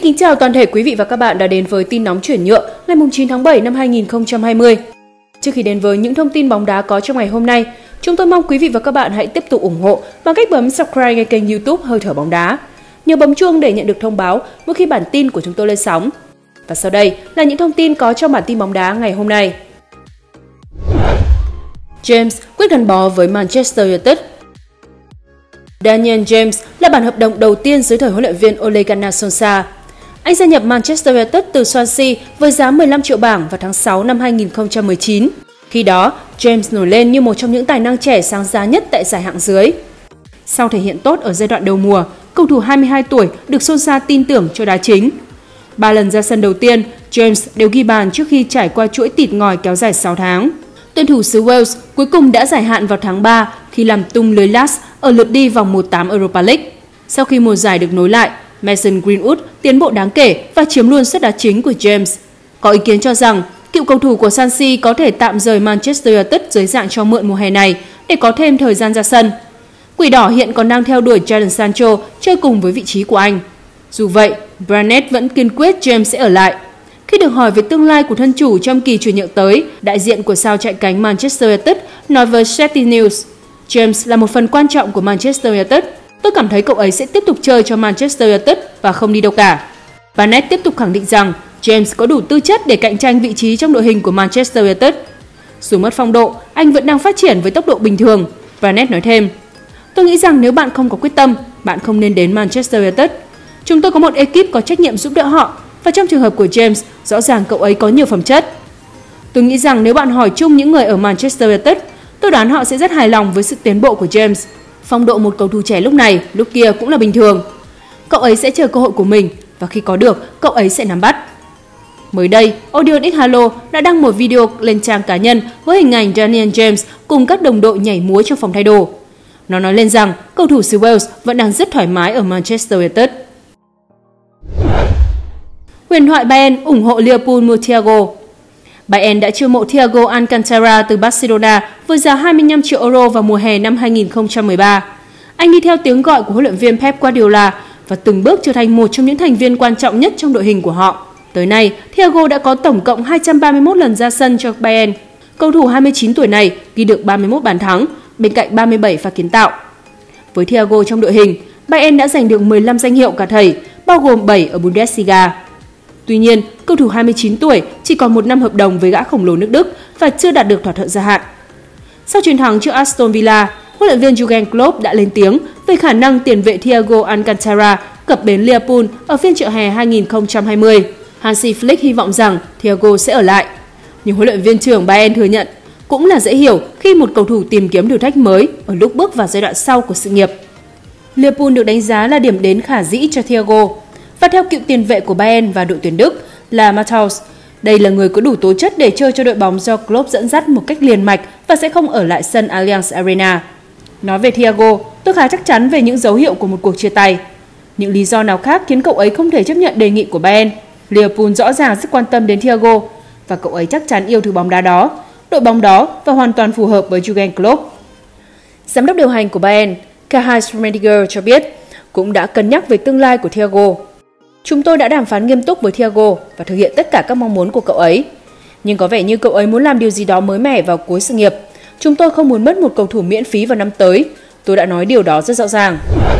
kính chào toàn thể quý vị và các bạn đã đến với tin nóng chuyển nhượng ngày 9 tháng 7 năm 2020. Trước khi đến với những thông tin bóng đá có trong ngày hôm nay, chúng tôi mong quý vị và các bạn hãy tiếp tục ủng hộ bằng cách bấm subscribe ngay kênh YouTube Hơi thở bóng đá. Nhớ bấm chuông để nhận được thông báo mỗi khi bản tin của chúng tôi lên sóng. Và sau đây là những thông tin có trong bản tin bóng đá ngày hôm nay. James quyết gắn bó với Manchester United. Daniel James là bản hợp đồng đầu tiên dưới thời huấn luyện viên Ole Gunnar Solskjaer. Anh gia nhập Manchester United từ Swansea với giá 15 triệu bảng vào tháng 6 năm 2019. Khi đó, James nổi lên như một trong những tài năng trẻ sáng giá nhất tại giải hạng dưới. Sau thể hiện tốt ở giai đoạn đầu mùa, cầu thủ 22 tuổi được Solskjaer tin tưởng cho đá chính. 3 lần ra sân đầu tiên, James đều ghi bàn trước khi trải qua chuỗi tịt ngòi kéo dài 6 tháng. Tuyển thủ xứ Wales cuối cùng đã giải hạn vào tháng 3 khi làm tung lưới Lars ở lượt đi vòng 1/8 Europa League. Sau khi mùa giải được nối lại, Mason Greenwood tiến bộ đáng kể và chiếm luôn suất đá chính của James. Có ý kiến cho rằng cựu cầu thủ của Swansea có thể tạm rời Manchester United dưới dạng cho mượn mùa hè này để có thêm thời gian ra sân. Quỷ đỏ hiện còn đang theo đuổi Jadon Sancho chơi cùng với vị trí của anh. Dù vậy, Barnett vẫn kiên quyết James sẽ ở lại. Khi được hỏi về tương lai của thân chủ trong kỳ chuyển nhượng tới, đại diện của sao chạy cánh Manchester United nói với Sky News: James là một phần quan trọng của Manchester United. Tôi cảm thấy cậu ấy sẽ tiếp tục chơi cho Manchester United và không đi đâu cả. Barnett tiếp tục khẳng định rằng James có đủ tư chất để cạnh tranh vị trí trong đội hình của Manchester United. Dù mất phong độ, anh vẫn đang phát triển với tốc độ bình thường. Barnett nói thêm: Tôi nghĩ rằng nếu bạn không có quyết tâm, bạn không nên đến Manchester United. Chúng tôi có một ekip có trách nhiệm giúp đỡ họ, và trong trường hợp của James, rõ ràng cậu ấy có nhiều phẩm chất. Tôi nghĩ rằng nếu bạn hỏi chung những người ở Manchester United, tôi đoán họ sẽ rất hài lòng với sự tiến bộ của James. Phong độ một cầu thủ trẻ lúc này, lúc kia cũng là bình thường. Cậu ấy sẽ chờ cơ hội của mình và khi có được, cậu ấy sẽ nắm bắt. Mới đây, Odeon X Halo đã đăng một video lên trang cá nhân với hình ảnh Daniel James cùng các đồng đội nhảy múa trong phòng thay đồ. Nó nói lên rằng cầu thủ xứ Wales vẫn đang rất thoải mái ở Manchester United. Huyền thoại Bayern ủng hộ Liverpool mua Thiago. Bayern đã chiêu mộ Thiago Alcantara từ Barcelona với giá 25 triệu euro vào mùa hè năm 2013. Anh đi theo tiếng gọi của huấn luyện viên Pep Guardiola và từng bước trở thành một trong những thành viên quan trọng nhất trong đội hình của họ. Tới nay, Thiago đã có tổng cộng 231 lần ra sân cho Bayern. Cầu thủ 29 tuổi này ghi được 31 bàn thắng, bên cạnh 37 pha kiến tạo. Với Thiago trong đội hình, Bayern đã giành được 15 danh hiệu cả thầy, bao gồm 7 ở Bundesliga. Tuy nhiên, cầu thủ 29 tuổi chỉ còn 1 năm hợp đồng với gã khổng lồ nước Đức và chưa đạt được thỏa thuận gia hạn. Sau chiến thắng trước Aston Villa, huấn luyện viên Jurgen Klopp đã lên tiếng về khả năng tiền vệ Thiago Alcantara cập bến Liverpool ở phiên chợ hè 2020. Hansi Flick hy vọng rằng Thiago sẽ ở lại. Nhưng huấn luyện viên trưởng Bayern thừa nhận cũng là dễ hiểu khi một cầu thủ tìm kiếm thử thách mới ở lúc bước vào giai đoạn sau của sự nghiệp. Liverpool được đánh giá là điểm đến khả dĩ cho Thiago. Và theo cựu tiền vệ của Bayern và đội tuyển Đức là Matthaus, đây là người có đủ tố chất để chơi cho đội bóng do Klopp dẫn dắt một cách liền mạch và sẽ không ở lại sân Allianz Arena. Nói về Thiago, tôi khá chắc chắn về những dấu hiệu của một cuộc chia tay. Những lý do nào khác khiến cậu ấy không thể chấp nhận đề nghị của Bayern? Liverpool rõ ràng rất quan tâm đến Thiago và cậu ấy chắc chắn yêu thứ bóng đá đó, đội bóng đó và hoàn toàn phù hợp với Jurgen Klopp. Giám đốc điều hành của Bayern, Karl-Heinz Rummenigge cho biết cũng đã cân nhắc về tương lai của Thiago. Chúng tôi đã đàm phán nghiêm túc với Thiago và thực hiện tất cả các mong muốn của cậu ấy. Nhưng có vẻ như cậu ấy muốn làm điều gì đó mới mẻ vào cuối sự nghiệp. Chúng tôi không muốn mất một cầu thủ miễn phí vào năm tới. Tôi đã nói điều đó rất rõ ràng.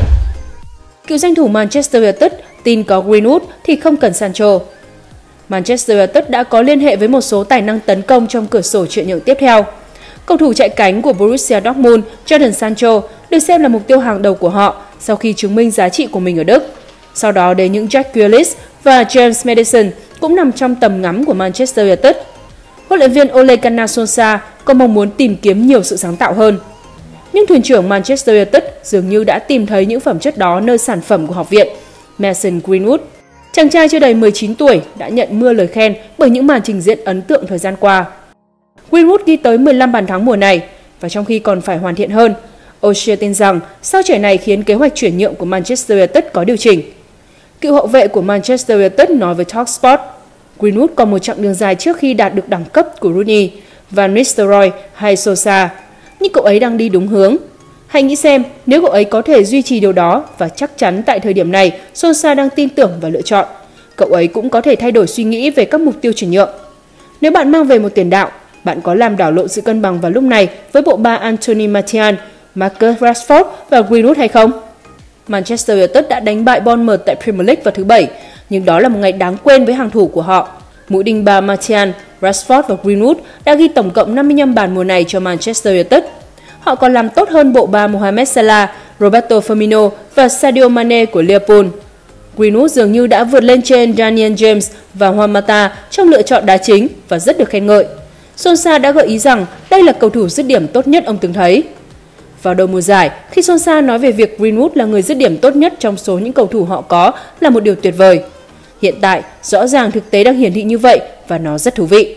Cựu danh thủ Manchester United tin có Greenwood thì không cần Sancho. Manchester United đã có liên hệ với một số tài năng tấn công trong cửa sổ chuyển nhượng tiếp theo. Cầu thủ chạy cánh của Borussia Dortmund, Jadon Sancho, được xem là mục tiêu hàng đầu của họ sau khi chứng minh giá trị của mình ở Đức. Sau đó đến những Jack Grealish và James Maddison cũng nằm trong tầm ngắm của Manchester United. Huấn luyện viên Ole Gunnar Solskjaer có mong muốn tìm kiếm nhiều sự sáng tạo hơn. Nhưng thuyền trưởng Manchester United dường như đã tìm thấy những phẩm chất đó nơi sản phẩm của học viện Mason Greenwood. Chàng trai chưa đầy 19 tuổi đã nhận mưa lời khen bởi những màn trình diễn ấn tượng thời gian qua. Greenwood ghi tới 15 bàn thắng mùa này và trong khi còn phải hoàn thiện hơn, Solskjaer tin rằng sao trẻ này khiến kế hoạch chuyển nhượng của Manchester United có điều chỉnh. Cựu hậu vệ của Manchester United nói với Talksport, Greenwood còn một chặng đường dài trước khi đạt được đẳng cấp của Rooney, Van Nistelrooy hay Sosa, nhưng cậu ấy đang đi đúng hướng. Hãy nghĩ xem nếu cậu ấy có thể duy trì điều đó và chắc chắn tại thời điểm này Sosa đang tin tưởng và lựa chọn. cậu ấy cũng có thể thay đổi suy nghĩ về các mục tiêu chuyển nhượng. Nếu bạn mang về một tiền đạo, bạn có làm đảo lộn sự cân bằng vào lúc này với bộ ba Anthony Martial, Marcus Rashford và Greenwood hay không? Manchester United đã đánh bại Bournemouth tại Premier League vào thứ Bảy, nhưng đó là một ngày đáng quên với hàng thủ của họ. Mũi đinh ba Martial, Rashford và Greenwood đã ghi tổng cộng 55 bàn mùa này cho Manchester United. Họ còn làm tốt hơn bộ ba Mohamed Salah, Roberto Firmino và Sadio Mane của Liverpool. Greenwood dường như đã vượt lên trên Daniel James và Juan Mata trong lựa chọn đá chính và rất được khen ngợi. Solskjaer đã gợi ý rằng đây là cầu thủ dứt điểm tốt nhất ông từng thấy. Vào đầu mùa giải, khi Solskjaer nói về việc Greenwood là người dứt điểm tốt nhất trong số những cầu thủ họ có là một điều tuyệt vời. Hiện tại, rõ ràng thực tế đang hiển thị như vậy và nó rất thú vị.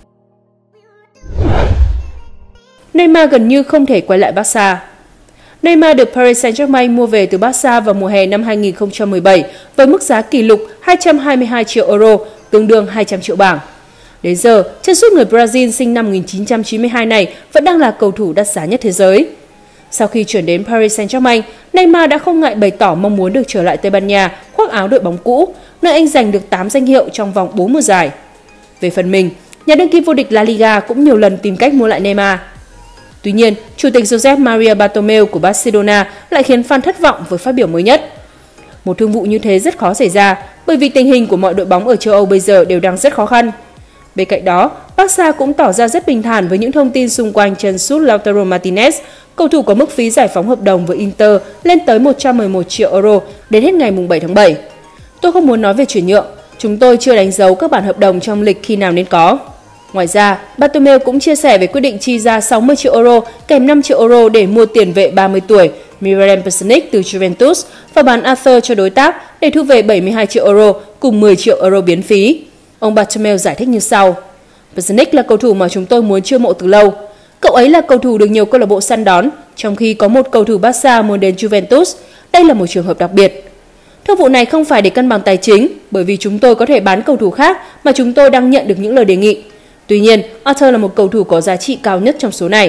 Neymar gần như không thể quay lại Barca. Neymar được Paris Saint-Germain mua về từ Barca vào mùa hè năm 2017 với mức giá kỷ lục 222 triệu euro, tương đương 200 triệu bảng. Đến giờ, chân sút người Brazil sinh năm 1992 này vẫn đang là cầu thủ đắt giá nhất thế giới. Sau khi chuyển đến Paris Saint-Germain, Neymar đã không ngại bày tỏ mong muốn được trở lại Tây Ban Nha khoác áo đội bóng cũ, nơi anh giành được 8 danh hiệu trong vòng 4 mùa giải. Về phần mình, nhà đương kim vô địch La Liga cũng nhiều lần tìm cách mua lại Neymar. Tuy nhiên, Chủ tịch Josep Maria Bartomeu của Barcelona lại khiến fan thất vọng với phát biểu mới nhất. Một thương vụ như thế rất khó xảy ra bởi vì tình hình của mọi đội bóng ở châu Âu bây giờ đều đang rất khó khăn. Bên cạnh đó, Barca cũng tỏ ra rất bình thản với những thông tin xung quanh chân sút Lautaro Martinez, cầu thủ có mức phí giải phóng hợp đồng với Inter lên tới 111 triệu euro đến hết ngày 7 tháng 7. Tôi không muốn nói về chuyển nhượng, chúng tôi chưa đánh dấu các bản hợp đồng trong lịch khi nào nên có. Ngoài ra, Bartomeu cũng chia sẻ về quyết định chi ra 60 triệu euro kèm 5 triệu euro để mua tiền vệ 30 tuổi Miralem Pjanic từ Juventus và bán Arthur cho đối tác để thu về 72 triệu euro cùng 10 triệu euro biến phí. Ông Bartomeu giải thích như sau: Pjanic là cầu thủ mà chúng tôi muốn chiêu mộ từ lâu. Cậu ấy là cầu thủ được nhiều câu lạc bộ săn đón, trong khi có một cầu thủ Barca muốn đến Juventus. Đây là một trường hợp đặc biệt. Thương vụ này không phải để cân bằng tài chính, bởi vì chúng tôi có thể bán cầu thủ khác mà chúng tôi đang nhận được những lời đề nghị. Tuy nhiên, Arthur là một cầu thủ có giá trị cao nhất trong số này.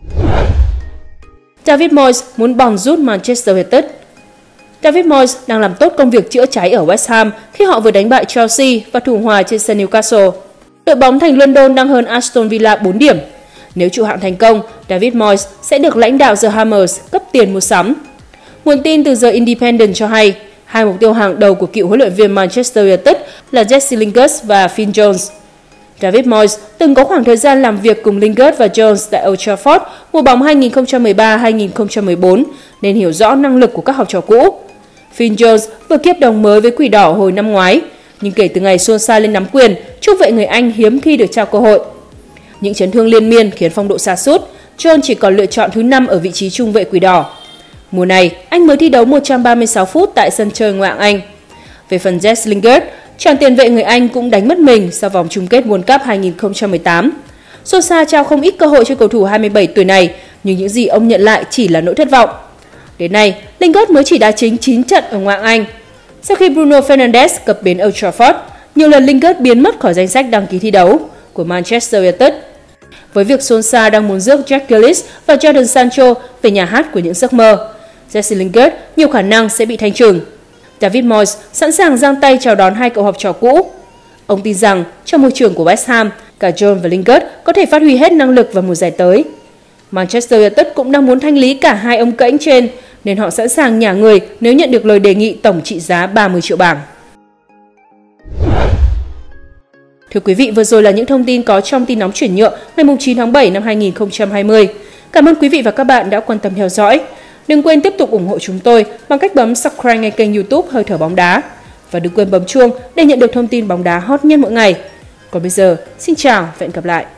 David Moyes muốn bòn rút Manchester United. David Moyes đang làm tốt công việc chữa cháy ở West Ham khi họ vừa đánh bại Chelsea và thủ hòa trên sân Newcastle. Đội bóng thành London đang hơn Aston Villa 4 điểm. Nếu trụ hạng thành công, David Moyes sẽ được lãnh đạo The Hammers cấp tiền mua sắm. Nguồn tin từ The Independent cho hay, hai mục tiêu hàng đầu của cựu huấn luyện viên Manchester United là Jesse Lingard và Phil Jones. David Moyes từng có khoảng thời gian làm việc cùng Lingard và Jones tại Old Trafford mùa bóng 2013-2014 nên hiểu rõ năng lực của các học trò cũ. Phil Jones vừa ký hợp đồng mới với Quỷ Đỏ hồi năm ngoái, nhưng kể từ ngày Solskjaer lên nắm quyền, trung vệ người Anh hiếm khi được trao cơ hội. Những chấn thương liên miên khiến phong độ sa sút, Jones chỉ còn lựa chọn thứ 5 ở vị trí trung vệ Quỷ Đỏ. Mùa này, anh mới thi đấu 136 phút tại sân chơi ngoại hạng Anh. Về phần Jesse Lingard, chàng tiền vệ người Anh cũng đánh mất mình sau vòng chung kết World Cup 2018. Solskjaer trao không ít cơ hội cho cầu thủ 27 tuổi này, nhưng những gì ông nhận lại chỉ là nỗi thất vọng. Đến nay, Lingard mới chỉ đá chính 9 trận ở ngoại hạng Anh. Sau khi Bruno Fernandes cập bến Old Trafford, nhiều lần Lingard biến mất khỏi danh sách đăng ký thi đấu của Manchester United. Với việc Solskjaer đang muốn rước Jack Grealish và Jadon Sancho về nhà hát của những giấc mơ, Jesse Lingard nhiều khả năng sẽ bị thanh trừng. David Moyes sẵn sàng giang tay chào đón hai cậu học trò cũ. Ông tin rằng trong môi trường của West Ham, cả Jones và Lingard có thể phát huy hết năng lực vào mùa giải tới. Manchester United cũng đang muốn thanh lý cả hai ông cãnh trên, nên họ sẵn sàng nhả người nếu nhận được lời đề nghị tổng trị giá 30 triệu bảng. Thưa quý vị, vừa rồi là những thông tin có trong tin nóng chuyển nhượng ngày 9 tháng 7 năm 2020. Cảm ơn quý vị và các bạn đã quan tâm theo dõi. Đừng quên tiếp tục ủng hộ chúng tôi bằng cách bấm subscribe ngay kênh YouTube Hơi thở bóng đá. Và đừng quên bấm chuông để nhận được thông tin bóng đá hot nhất mỗi ngày. Còn bây giờ, xin chào và hẹn gặp lại.